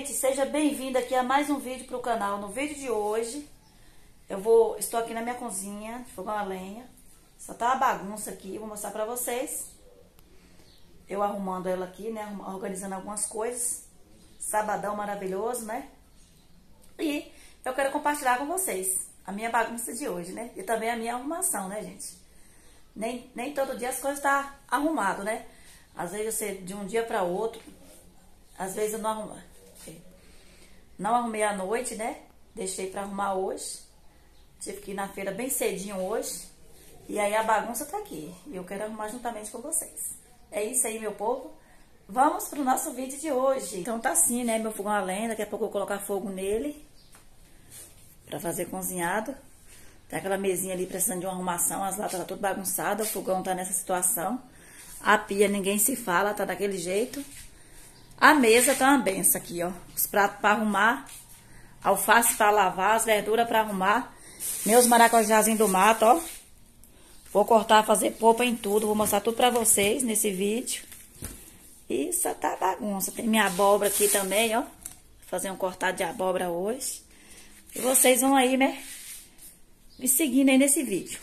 gente, seja bem-vindo aqui a mais um vídeo pro canal. No vídeo de hoje, estou aqui na minha cozinha, fogão a lenha. Só tá uma bagunça aqui, vou mostrar pra vocês. Eu arrumando ela aqui, né, organizando algumas coisas. Sabadão maravilhoso, né? E eu quero compartilhar com vocês a minha bagunça de hoje, né? E também a minha arrumação, né, gente? Nem todo dia as coisas tá arrumado, né? Às vezes você, de um dia para outro, às vezes eu não arrumei à noite, né? Deixei para arrumar hoje. Tive que ir na feira bem cedinho hoje. E aí a bagunça tá aqui. E eu quero arrumar juntamente com vocês. É isso aí, meu povo. Vamos pro nosso vídeo de hoje. Então tá assim, né? Meu fogão a lenha. Daqui a pouco eu vou colocar fogo nele. Pra fazer cozinhado. Tem aquela mesinha ali precisando de uma arrumação. As latas tá tudo bagunçada. O fogão tá nessa situação. A pia ninguém se fala, tá daquele jeito. A mesa tá uma benção aqui, ó. Os pratos pra arrumar. Alface pra lavar, as verduras pra arrumar. Meus maracujazinhos do mato, ó. Vou cortar, fazer polpa em tudo. Vou mostrar tudo pra vocês nesse vídeo. Isso tá bagunça. Tem minha abóbora aqui também, ó. Vou fazer um cortado de abóbora hoje. E vocês vão aí, né? Me seguindo aí nesse vídeo.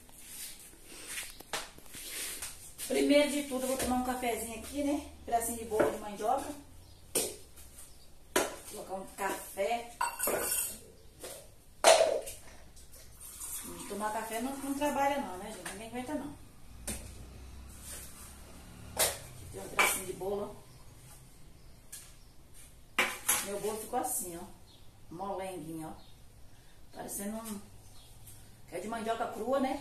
Primeiro de tudo, eu vou tomar um cafezinho aqui, né? Um pedacinho de bolo de mandioca. Vou colocar um café. Tomar café não trabalha não, né, gente? Ninguém aguenta não. Tem um pedacinho de bolo, ó. Meu bolo ficou assim, ó. Molenguinho, ó. Parecendo um... que é de mandioca crua, né?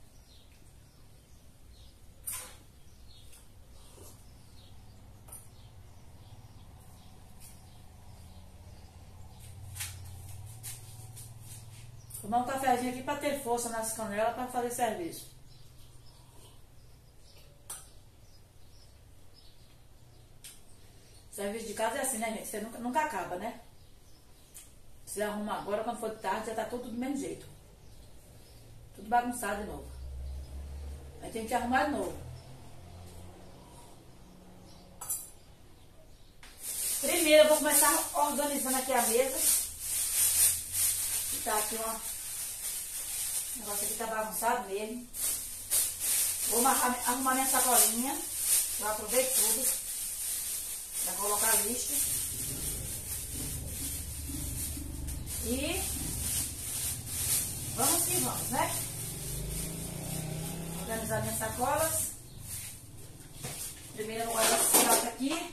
Tomar um cafezinho aqui pra ter força nas canelas pra fazer serviço. Serviço de casa é assim, né, gente? Você nunca acaba, né? Você arruma agora, quando for de tarde, já tá tudo do mesmo jeito. Tudo bagunçado de novo. Aí tem que arrumar de novo. Primeiro eu vou começar organizando aqui a mesa. Tá aqui o negócio aqui tá bagunçado mesmo. Vou arrumar minha sacolinha. Eu aproveito tudo. Já vou colocar lixo. E vamos que vamos, né? Organizar minhas sacolas. Primeiro eu vou guardar esse prato aqui.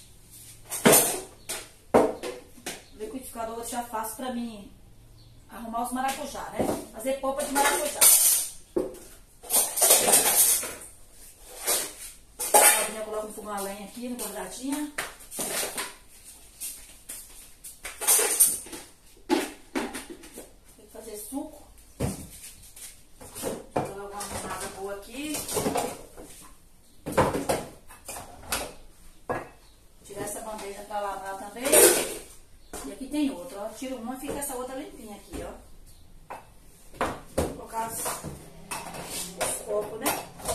O liquidificador eu vou deixar fácil pra mim arrumar os maracujá, né? Fazer polpa de maracujá. Eu coloco no fogão a lenha aqui, no quadradinho. Tem que fazer suco. Vou colocar uma água boa aqui. Vou tirar essa bandeja pra lavar também. E aqui tem outra, ó. Tiro uma e fica essa outra limpinha aqui, ó. Vou colocar os copos, né?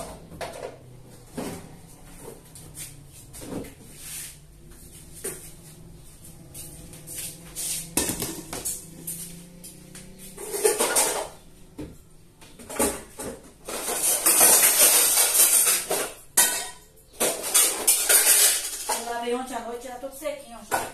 Eu lavei ontem à noite, era tudo sequinho, ó.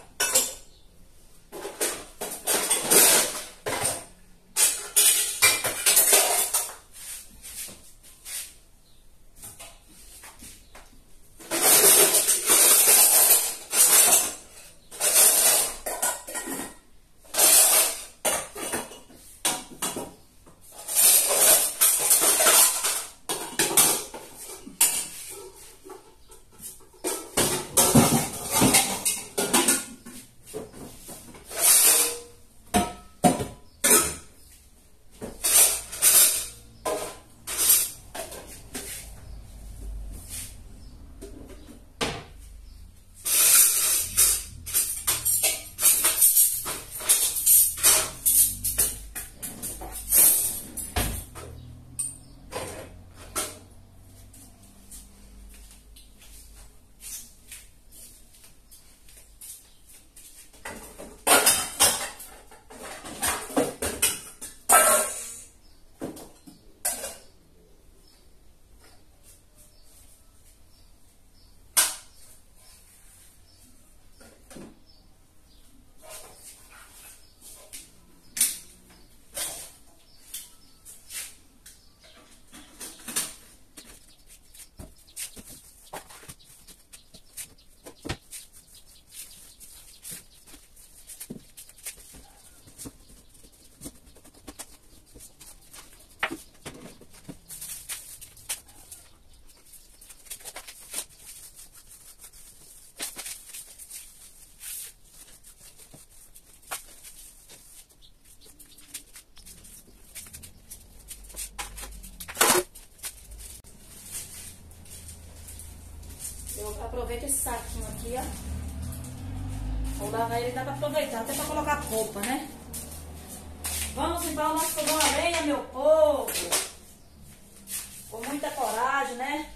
saquinho aqui, ó. Vou lavar ele, dá pra aproveitar, até pra colocar polpa, né? Vamos limpar o nosso fogão a lenha, meu povo. Com muita coragem, né?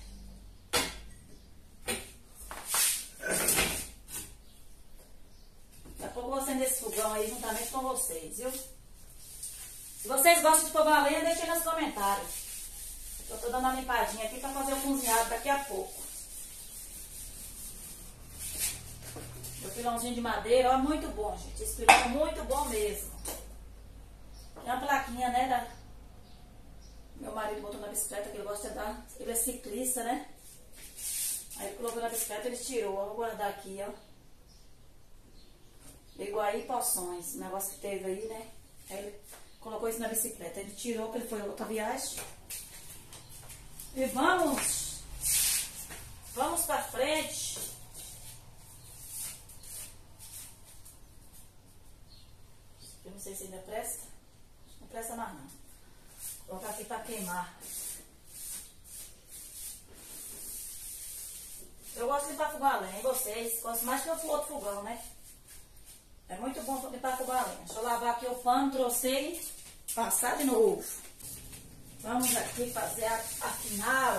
Daqui a pouco eu vou acender esse fogão aí juntamente com vocês, viu? Se vocês gostam de fogão a lenha, deixem nos comentários. Eu tô dando uma limpadinha aqui pra fazer o cozinhado daqui a pouco. Meu pilãozinho de madeira, ó, muito bom, gente. Esse pilão é muito bom mesmo. Tem uma plaquinha, né, meu marido botou na bicicleta, que ele gosta de dar. Ele é ciclista, né? Aí ele colocou na bicicleta, ele tirou. Eu vou guardar aqui, ó. Iguaí Poções, o negócio que teve aí, né? Aí ele colocou isso na bicicleta. Ele tirou, que ele foi outra viagem. E vamos pra frente. Eu não sei se ainda presta. Não presta mais não. Vou colocar aqui pra queimar. Eu gosto de limpar fogão a lenha, e vocês gostam mais que o outro fogão, né? É muito bom limpar fogão a lenha. Deixa eu lavar aqui o pano, trouxe passar de novo. Vamos aqui fazer a final.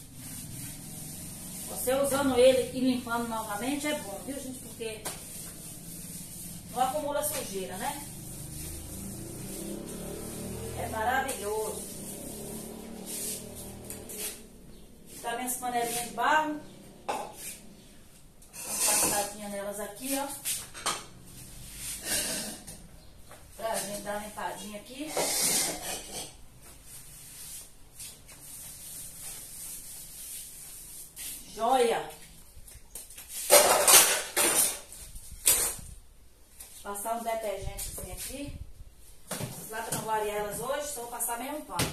Você usando ele e limpando novamente é bom, viu, gente? Porque não acumula sujeira, né? É maravilhoso. Tá minhas panelinhas de barro. Passadinha nelas aqui, ó. Pra gente dar uma limpadinha aqui. Joia! Passar um detergentezinho aqui. As latas não variam elas hoje, só vou passar meio um pano.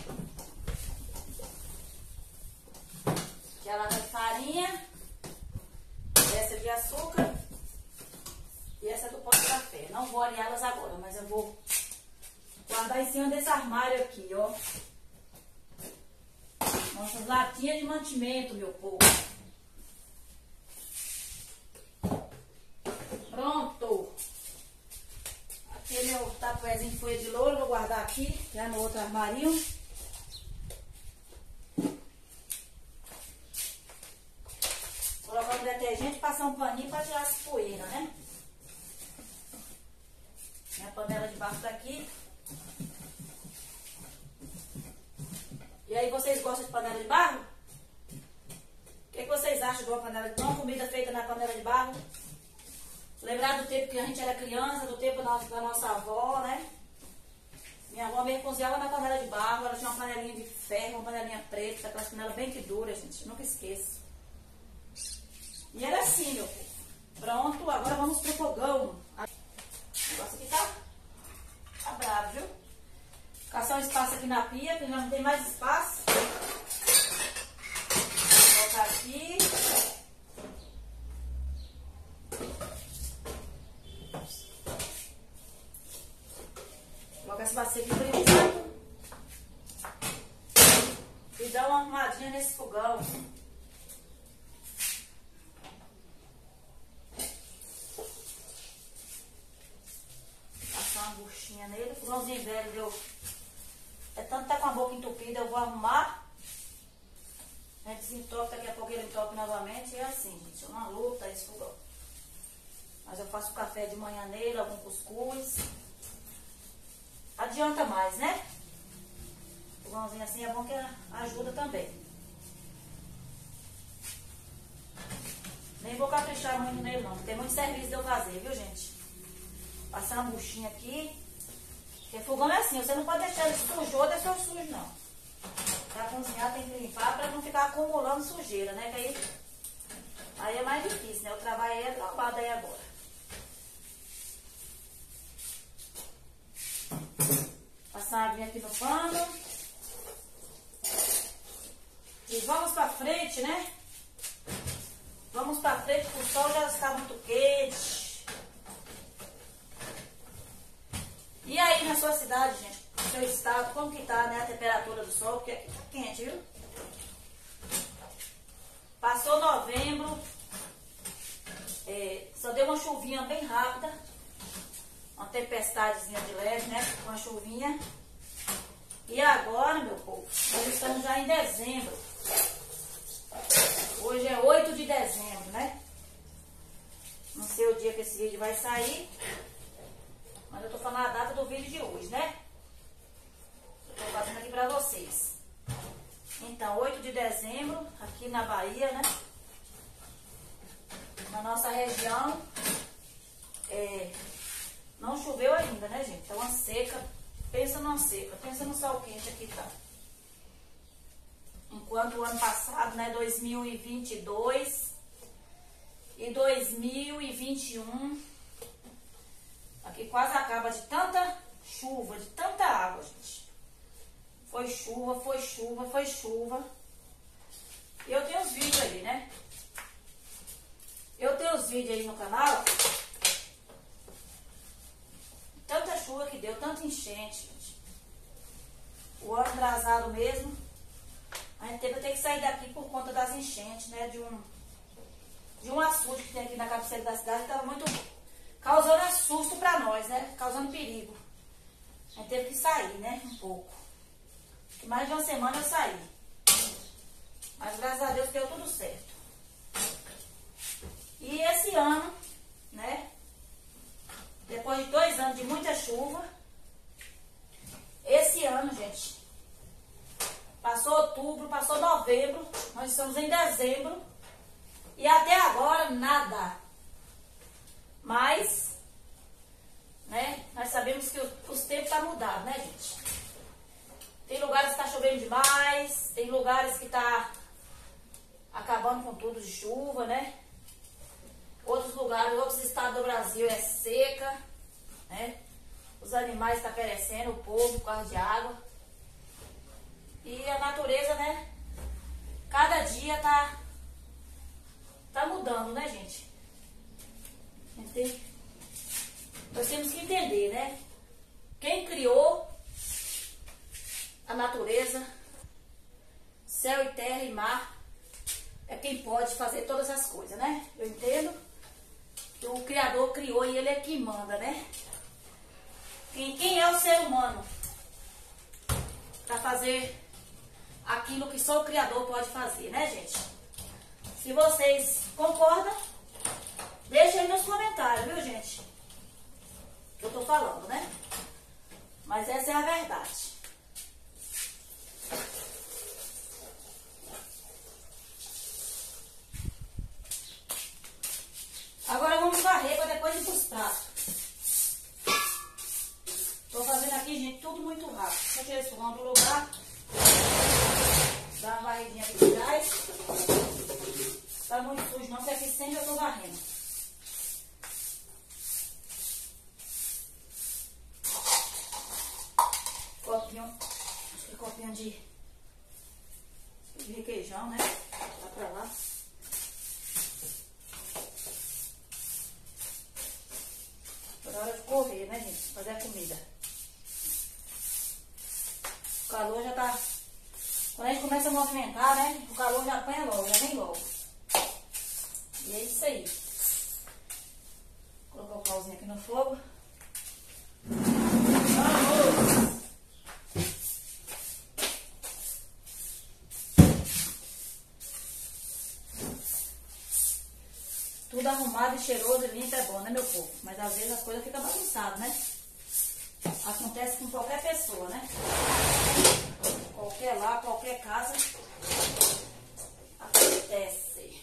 Aqui é a lata de farinha. Essa é de açúcar. E essa é do pó de café. Não vou areá-las agora, mas eu vou guardar em cima desse armário aqui, ó. Nossas latinhas de mantimento, meu povo. Pronto. Aqui meu tapuézinho de folha de louro, vou guardar aqui, já no outro armarinho. Colocar o detergente, passar um paninho para tirar essa poeira, né? Minha panela de barro tá aqui. E aí, vocês gostam de panela de barro? O que vocês acham de uma comida feita na panela de barro? Lembrar do tempo que a gente era criança, do tempo da nossa avó, né? Minha avó mesmo cozinhava na panela de barro, ela tinha uma panelinha de ferro, uma panelinha preta, aquelas panelas bem que duras, gente, nunca esqueço. E era assim, meu povo. Pronto, agora vamos pro fogão. O negócio aqui tá bravo, viu? Caçar um espaço aqui na pia, que já não tem mais espaço. Vou colocar aqui. Colocar essa bacia aqui por enquanto. E dar uma arrumadinha nesse fogão. Passar uma buchinha nele. O fogãozinho velho deu. É tanto tá com a boca entupida, eu vou arrumar. A gente desentope, daqui a pouco ele entope novamente. E é assim, gente. É uma luta esse fogão. Mas eu faço café de manhã nele, algum cuscuz. Adianta mais, né? Fogãozinho assim é bom que ajuda também. Nem vou caprichar muito nele não. Tem muito serviço de eu fazer, viu, gente? Passar uma buchinha aqui. Porque fogão é assim, você não pode deixar ele sujo ou deixar sujo, não. Pra cozinhar tem que limpar pra não ficar acumulando sujeira, né? Que aí é mais difícil, né? O trabalho aí é trabalho aí agora. Passar a aguinha aqui no pano. E vamos pra frente, né? Vamos pra frente, porque o sol já está muito quente. E aí na sua cidade, gente, no seu estado, como que tá, né, a temperatura do sol? Porque aqui tá quente, viu? Passou novembro, Só deu uma chuvinha bem rápida, uma tempestadezinha de leve, né? Uma chuvinha. E agora, meu povo, nós estamos já em dezembro. Hoje é 8 de dezembro, né? Não sei o dia que esse vídeo vai sair, mas eu tô falando a data do vídeo de hoje, né? Eu tô fazendo aqui pra vocês. Então, 8 de dezembro, aqui na Bahia, né? Na nossa região, não choveu ainda, né, gente? Então, uma seca, pensa numa seca, pensa no sol quente aqui, tá? Enquanto o ano passado, né, 2022 e 2021, aqui quase acaba de tanta chuva, de tanta água, gente. Foi chuva, foi chuva, foi chuva. E eu tenho os vídeos aí, né? Eu tenho os vídeos aí no canal. Tanta chuva que deu, tanta enchente, gente. O ano atrasado mesmo. A gente teve que sair daqui por conta das enchentes, né? De um açude que tem aqui na cabeceira da cidade. Que estava muito causando assusto pra nós, né? Causando perigo. A gente teve que sair, né? Um pouco. Porque mais de uma semana eu saí. Mas graças a Deus deu tudo certo. E esse ano, né? Depois de 2 anos de muita chuva, esse ano, gente, passou outubro, passou novembro, nós estamos em dezembro e até agora nada. Mas, né, nós sabemos que os tempos estão mudados, né, gente? Tem lugares que está chovendo demais, tem lugares que está acabando com tudo de chuva, né? Outros lugares, outros estados do Brasil é seca, né? Os animais estão perecendo, o povo por causa de água. E a natureza, né? Cada dia tá mudando, né, gente? Nós temos que entender, né? Quem criou a natureza, céu e terra e mar, é quem pode fazer todas as coisas, né? Eu entendo. O Criador criou e Ele é quem manda, né? Quem é o ser humano para fazer aquilo que só o Criador pode fazer, né, gente? Se vocês concordam, deixa aí nos comentários, viu, gente? Que eu tô falando, né? Mas essa é a verdade. Agora vamos varrer para depois ir pros pratos. Tô fazendo aqui, gente, tudo muito rápido. Deixa eu tirar esse fogão do lugar. Dá uma varridinha aqui de gás. Tá muito sujo não, porque aqui sempre eu tô varrendo. Copinho, acho que é copinho de requeijão, né? Tá pra lá. Agora é hora de correr, né, gente? Fazer a comida. O calor já tá... Quando a gente começa a movimentar, né? O calor já apanha logo, já vem logo. E é isso aí. Vou colocar o pauzinho aqui no fogo. Vamos! Tudo arrumado e cheiroso e limpo é bom, né, meu povo? Mas às vezes as coisas ficam bagunçadas, né? Acontece com qualquer pessoa, né? Qualquer lá, qualquer casa. Acontece.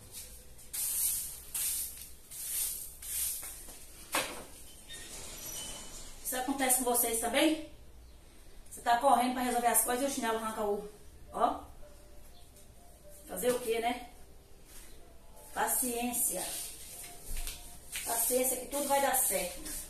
Isso acontece com vocês também? Você tá correndo pra resolver as coisas e o chinelo arranca o... Ó. Fazer o quê, né? Paciência. Paciência que tudo vai dar certo.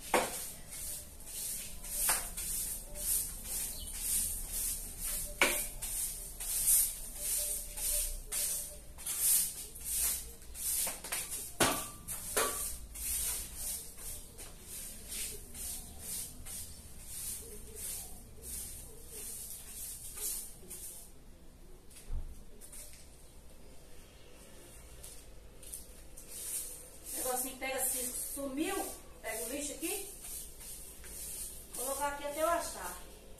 Pega o lixo aqui. Vou colocar aqui até eu achar.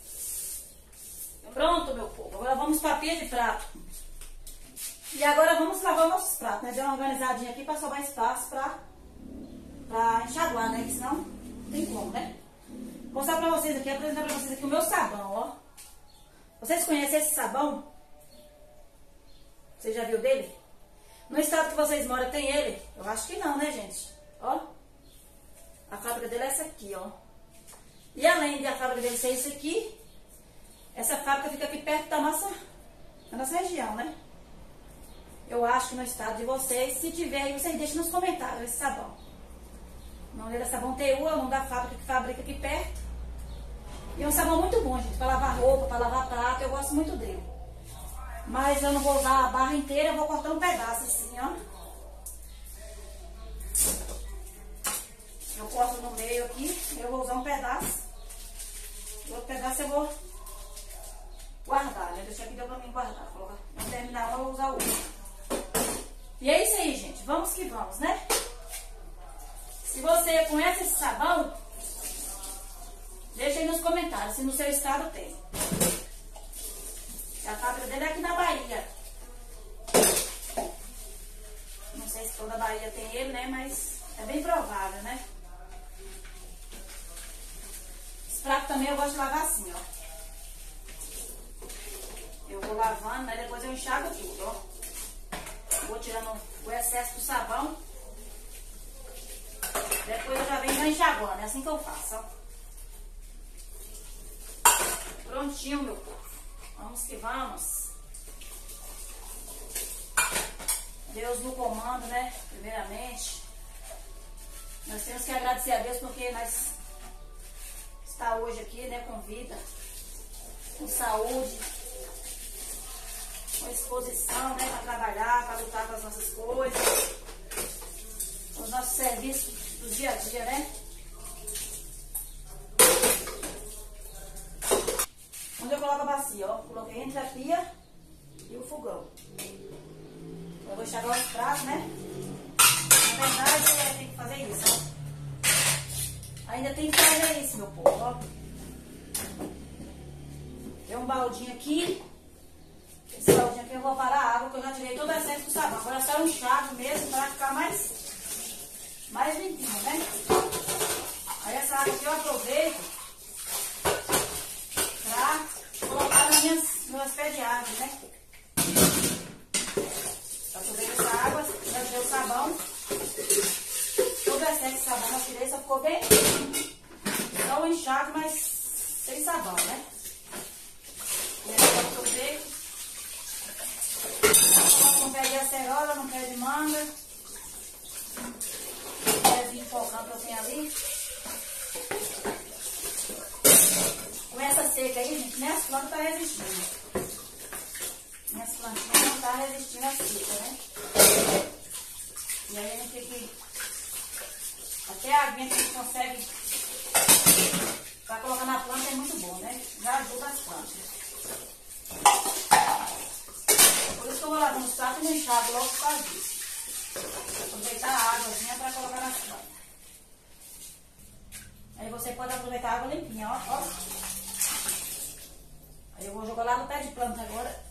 Pronto, meu povo. Agora vamos para a pia de prato. E agora vamos lavar nossos pratos, né? Deu uma organizadinha aqui para sobrar espaço pra enxaguar, né? Que senão não tem como, né? Vou mostrar pra vocês aqui, apresentar pra vocês aqui o meu sabão, ó. Vocês conhecem esse sabão? Você já viu dele? No estado que vocês moram tem ele? Eu acho que não, né, gente? Ó. A fábrica dele é essa aqui, ó. E além da fábrica dele ser isso aqui, essa fábrica fica aqui perto da nossa região, né? Eu acho que no estado de vocês, se tiver aí, vocês deixem nos comentários esse sabão. O nome dele é Sabão TU, é o nome da fábrica que fabrica aqui perto. E é um sabão muito bom, gente, para lavar roupa, para lavar prato, eu gosto muito dele. Mas eu não vou usar a barra inteira, eu vou cortar um pedaço assim, ó. Eu corto no meio aqui, eu vou usar um pedaço. O outro pedaço eu vou guardar, né? Deixa aqui, deu pra mim guardar. Quando terminar, eu vou usar o outro. E é isso aí, gente. Vamos que vamos, né? Se você conhece esse sabão, deixa aí nos comentários se no seu estado tem. A fábrica dele é aqui na Bahia. Não sei se toda a Bahia tem ele, né? Mas é bem provável, né? Esse prato também eu gosto de lavar assim, ó. Eu vou lavando, né? Depois eu enxago tudo, ó. Vou tirando o excesso do sabão. Depois eu já venho enxaguando. É assim que eu faço, ó. Prontinho, meu povo. Vamos que vamos. Deus no comando, né? Primeiramente. Nós temos que agradecer a Deus porque nós está hoje aqui, né? Com vida, com saúde, com exposição, né? Para trabalhar, para lutar com as nossas coisas, com os nossos serviços do dia a dia, né? Onde eu coloco a bacia, ó. Coloquei entre a pia e o fogão. Eu vou enxagar os pratos, né? Na verdade, tem que fazer isso, ó. Ainda tem que fazer isso, meu povo, ó. Tem um baldinho aqui. Esse baldinho aqui eu vou parar a água, que eu já tirei todo o excesso do sabão. Agora é só um enxágue mesmo, para ficar mais limpinho, né? Aí essa água aqui eu aproveito pra colocar nas meus pés de árvore, né? Eu aproveito essa água, já tirei o sabão. Todo o excesso de sabão eu tirei, só ficou bem só o enxágue, mas sem sabão, né? E aí eu aproveito. Não pé de acerola, não pé de manga. Um pezinho focando que eu tenho ali. Com essa seca aí, gente, nem as plantas estão resistindo. Minhas plantinhas não estão resistindo à seca, né? E aí a gente tem que... Até a aguinha que a gente consegue para colocar na planta é muito bom, né? Já ajuda as plantas. Por isso que eu vou lavando os pratos e não enxago logo por causa disso. Aproveitar a águazinha para colocar nas plantas. Aí você pode aproveitar a água limpinha, ó, ó. Aí eu vou jogar lá no pé de planta agora.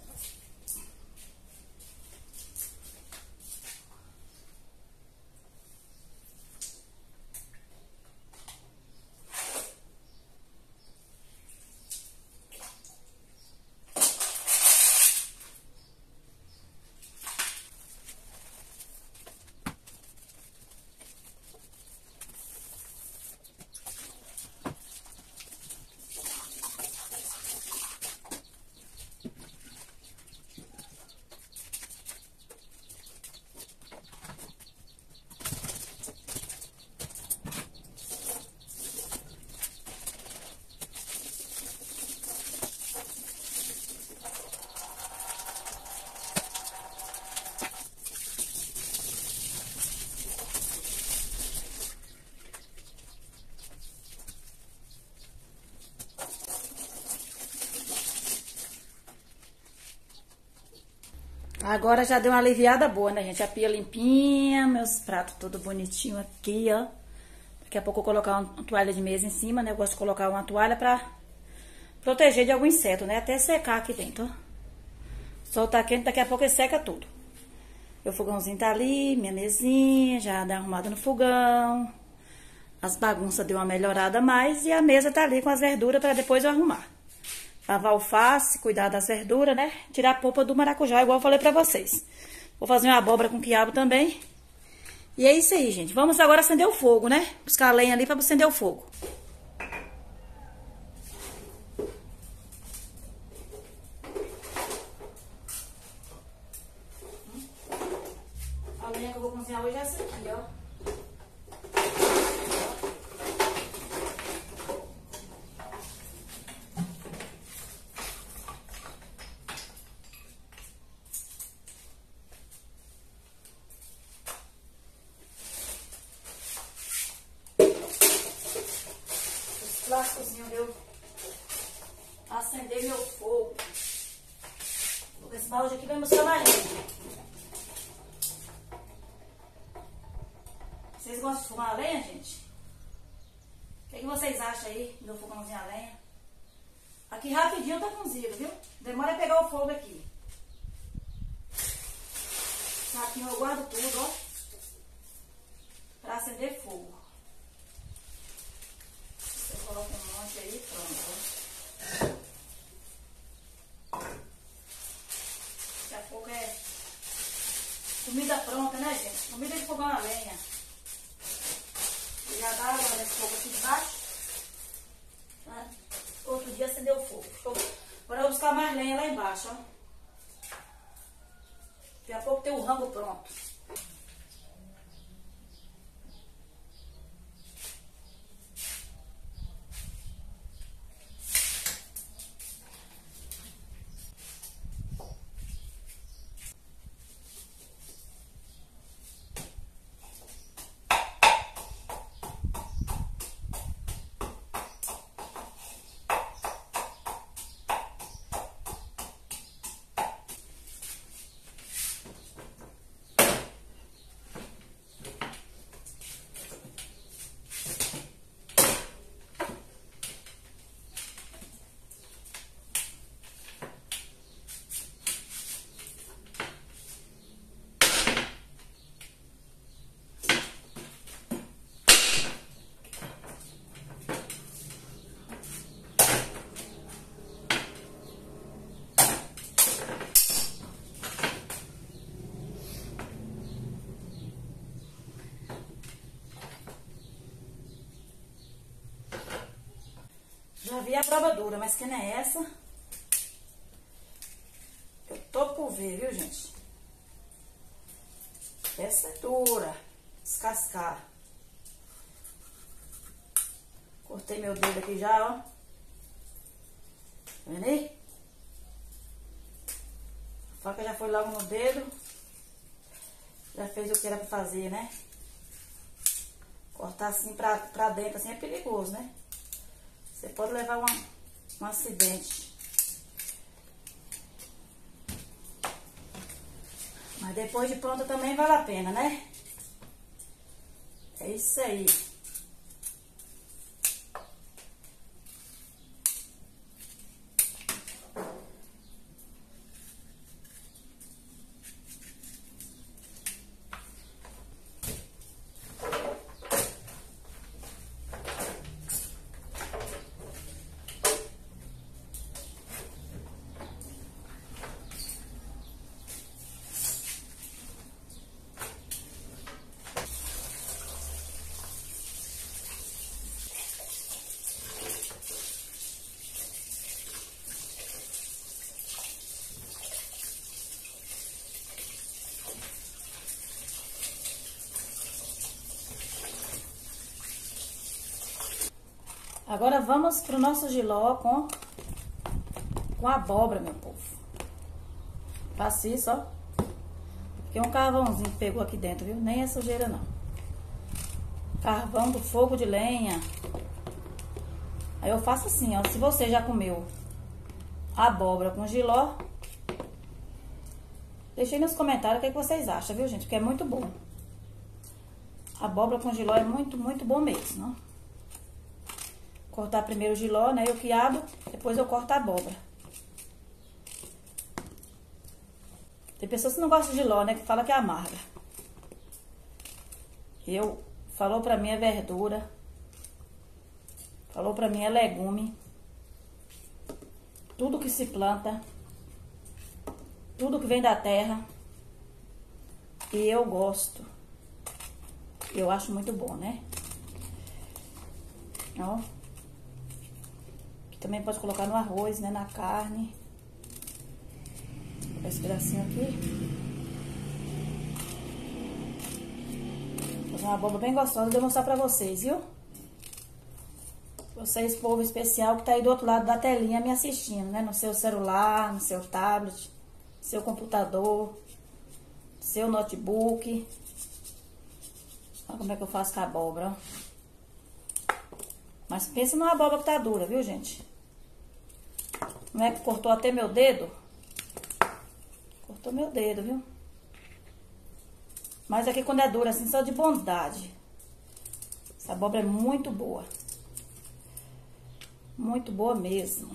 Agora já deu uma aliviada boa, né, gente? A pia limpinha, meus pratos tudo bonitinho aqui, ó. Daqui a pouco eu vou colocar uma toalha de mesa em cima, né? Eu gosto de colocar uma toalha pra proteger de algum inseto, né? Até secar aqui dentro, ó. O sol tá quente, daqui a pouco ele seca tudo. Meu fogãozinho tá ali, minha mesinha já dá arrumada no fogão. As bagunças deu uma melhorada a mais e a mesa tá ali com as verduras pra depois eu arrumar. Lavar alface, cuidar das verduras, né? Tirar a polpa do maracujá, igual eu falei pra vocês. Vou fazer uma abóbora com quiabo também. E é isso aí, gente. Vamos agora acender o fogo, né? Buscar a lenha ali pra acender o fogo. A lenha que eu vou cozinhar hoje é essa aqui, ó. Plásticozinho deu acender meu fogo. Vou com esse balde aqui vai buscar mais lenha. Vocês gostam de fumar a lenha, gente? O que vocês acham aí do fogãozinho a lenha? Aqui rapidinho tá cozido, viu? Demora a pegar o fogo aqui. Saquinho eu guardo tudo, ó. Pra acender fogo. Você coloca um monte aí, pronto. Daqui a pouco é comida pronta, né, gente? Comida de fogão a lenha. Já dá água nesse fogo aqui de baixo. Né? Outro dia acendeu o fogo. Agora eu vou buscar mais lenha lá embaixo, ó. Daqui a pouco tem o rango pronto. Já vi a prova dura, mas que não é essa. Eu tô por ver, viu, gente? Essa é dura. Descascar. Cortei meu dedo aqui já, ó. Tá vendo aí? A faca já foi logo no dedo. Já fez o que era pra fazer, né? Cortar assim pra dentro, assim é perigoso, né? Você pode levar um acidente. Mas depois de pronta também vale a pena, né? É isso aí. Agora vamos pro nosso jiló com abóbora, meu povo. Faço isso, ó. Porque um carvãozinho que pegou aqui dentro, viu? Nem é sujeira, não. Carvão do fogo de lenha. Aí eu faço assim, ó. Se você já comeu abóbora com jiló, deixa aí nos comentários o que vocês acham, viu, gente? Porque é muito bom. A abóbora com jiló é muito, muito bom mesmo, ó. Cortar primeiro o jiló, né, e o quiabo, depois eu corto a abóbora. Tem pessoas que não gostam de jiló, né, que fala que é amarga. Falou pra mim é verdura. Falou pra mim é legume. Tudo que se planta. Tudo que vem da terra. E eu gosto. Eu acho muito bom, né? Ó. Também pode colocar no arroz, né? Na carne. Vou pegar esse pedacinho aqui. Vou fazer uma abóbora bem gostosa. Vou mostrar pra vocês, viu? Vocês, povo especial, que tá aí do outro lado da telinha me assistindo, né? No seu celular, no seu tablet, no seu computador, no seu notebook. Olha como é que eu faço com a abóbora, ó. Mas pensa numa abóbora que tá dura, viu, gente? Não é que cortou até meu dedo? Cortou meu dedo, viu? Mas aqui quando é dura assim, só de bondade. Essa abóbora é muito boa. Muito boa mesmo.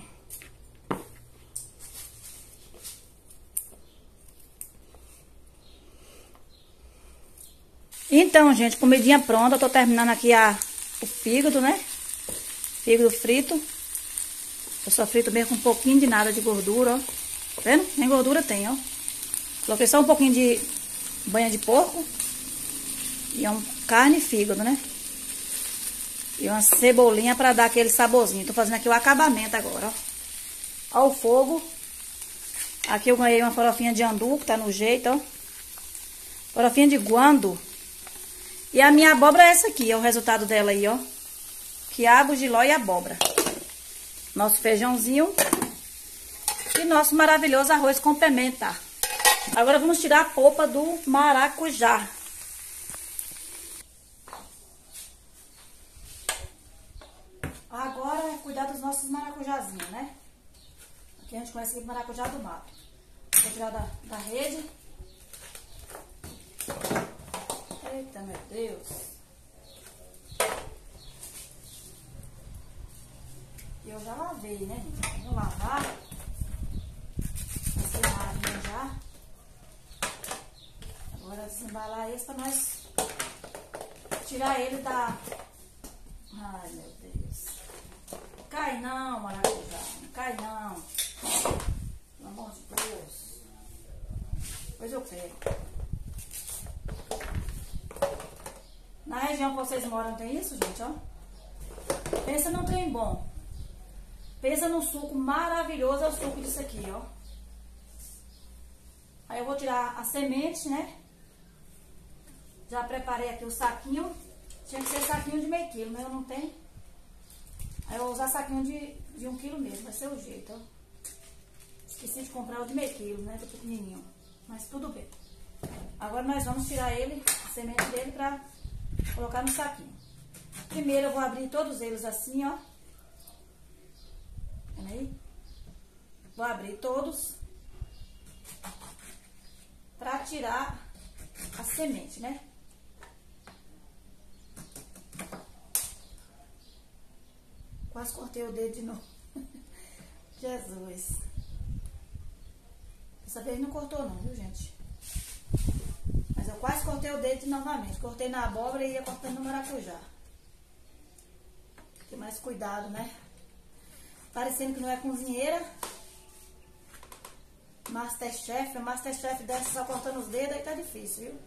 Então, gente, comidinha pronta. Eu tô terminando aqui o fígado, né? Fígado frito. Eu só frito mesmo com um pouquinho de nada de gordura, ó. Tá vendo? Nem gordura tem, ó. Coloquei só um pouquinho de banha de porco. E carne e fígado, né? E uma cebolinha pra dar aquele saborzinho. Tô fazendo aqui o acabamento agora, ó. Ó o fogo. Aqui eu ganhei uma farofinha de andu, que tá no jeito, ó. Farofinha de guando. E a minha abóbora é essa aqui, é o resultado dela aí, ó. Quiabo, jiló e abóbora. Nosso feijãozinho. E nosso maravilhoso arroz com pimenta. Agora vamos tirar a polpa do maracujá. Agora é cuidar dos nossos maracujazinhos, né? Aqui a gente conhece aqui maracujá do mato. Vou tirar da rede. Eita, meu Deus. Eu já lavei, né, gente? Vou lavar. Desembalar já. Agora desembalar esse pra nós tirar ele da... Ai, meu Deus. Cai não, maracujá. Não cai não. Pelo amor de Deus. Depois eu pego. Na região que vocês moram tem isso, gente, ó. Pensa num trem bom. Pensa num suco maravilhoso, é o suco disso aqui, ó. Aí eu vou tirar a semente, né? Já preparei aqui o saquinho. Tinha que ser saquinho de meio quilo, mas eu não tenho. Aí eu vou usar saquinho de 1 quilo mesmo, vai ser o jeito, ó. Esqueci de comprar o de meio quilo, né? Do pequenininho. Mas tudo bem. Agora nós vamos tirar ele, a semente dele, pra colocar no saquinho. Primeiro eu vou abrir todos eles assim, ó. Vendo aí? Vou abrir todos pra tirar a semente, né? Quase cortei o dedo de novo. Jesus. Dessa vez não cortou não, viu, gente? Mas eu quase cortei o dedo novamente. Cortei na abóbora e ia cortando no maracujá. Tem mais cuidado, né? Parecendo que não é cozinheira. Masterchef, Masterchef dessa só cortando os dedos, aí tá difícil, viu?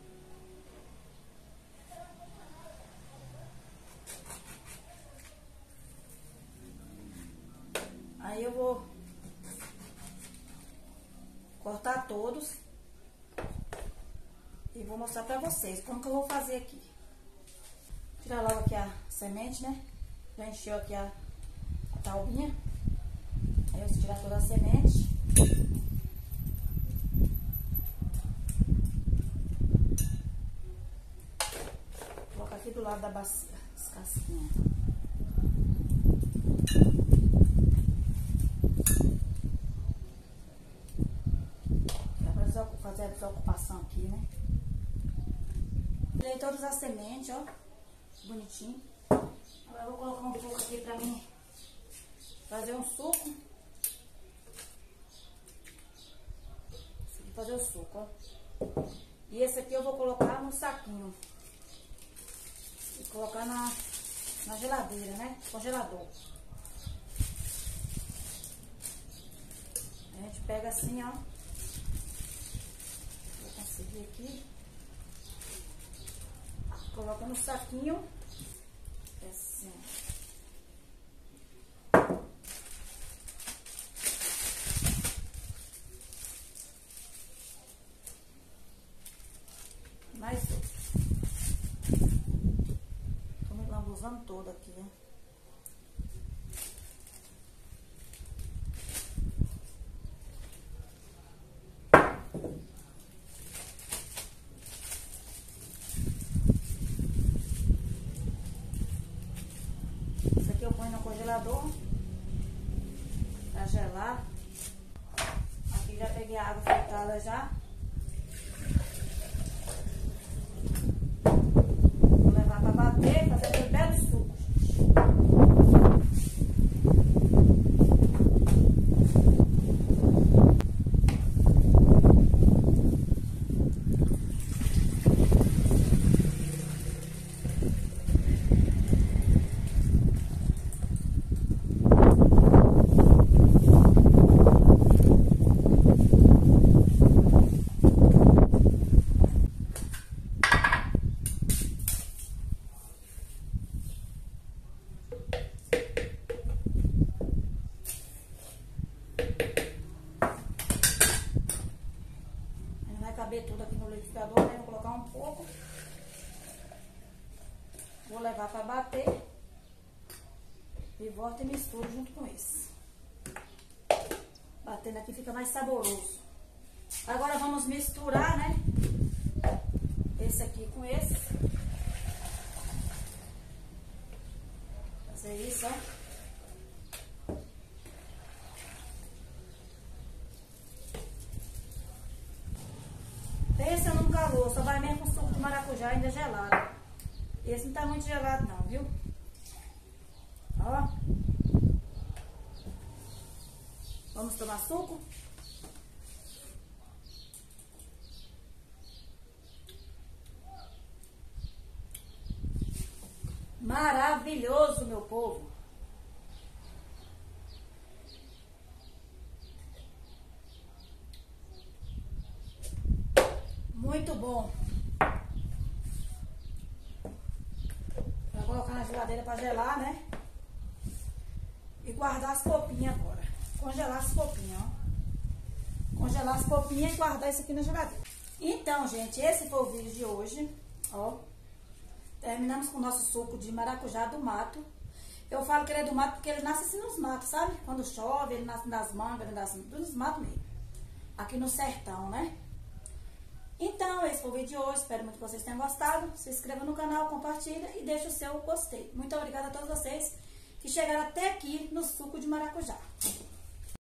Aí eu vou cortar todos e vou mostrar pra vocês como que eu vou fazer aqui. Tirar logo aqui a semente, né? Já encheu aqui a taubinha. Aí eu vou tirar toda a semente. Vou colocar aqui do lado da bacia, as casquinhas. Fazer a desocupação aqui, né? tirei todas as sementes, ó. Bonitinho. Agora eu vou colocar um pouco aqui pra mim fazer um suco. Esse aqui fazer o suco, ó. E esse aqui eu vou colocar no saquinho. E colocar na geladeira, né? Congelador. A gente pega assim, ó. Vou conseguir aqui. Coloca no saquinho. Assim. Mais outro. Tô me lambuzando todo aqui, ó. Isso aqui eu ponho no congelador pra gelar. Aqui já peguei a água fritada já. Vou levar pra bater, fazer aquele belo suco. Caber tudo aqui no liquidificador, né? Vou colocar um pouco. Vou levar para bater. E volto e misturo junto com esse. Batendo aqui fica mais saboroso. Agora vamos misturar, né? Esse aqui com esse. Fazer isso, ó. Pensa num calor, só vai mesmo com suco de maracujá ainda gelado. Esse não tá muito gelado não, viu? Ó. Vamos tomar suco? Maravilhoso, meu povo! Muito bom. Vou colocar na geladeira para gelar, né? E guardar as polpinhas agora. Congelar as polpinhas, ó. Congelar as polpinhas e guardar isso aqui na geladeira. Então, gente, esse foi o vídeo de hoje, ó. Terminamos com o nosso suco de maracujá do mato. Eu falo que ele é do mato porque ele nasce assim nos matos, sabe? Quando chove, ele nasce nas mangas, dos matos mesmo. Aqui no sertão, né? Então, esse foi o vídeo de hoje. Espero muito que vocês tenham gostado. Se inscreva no canal, compartilha e deixa o seu gostei. Muito obrigada a todos vocês que chegaram até aqui no suco de maracujá.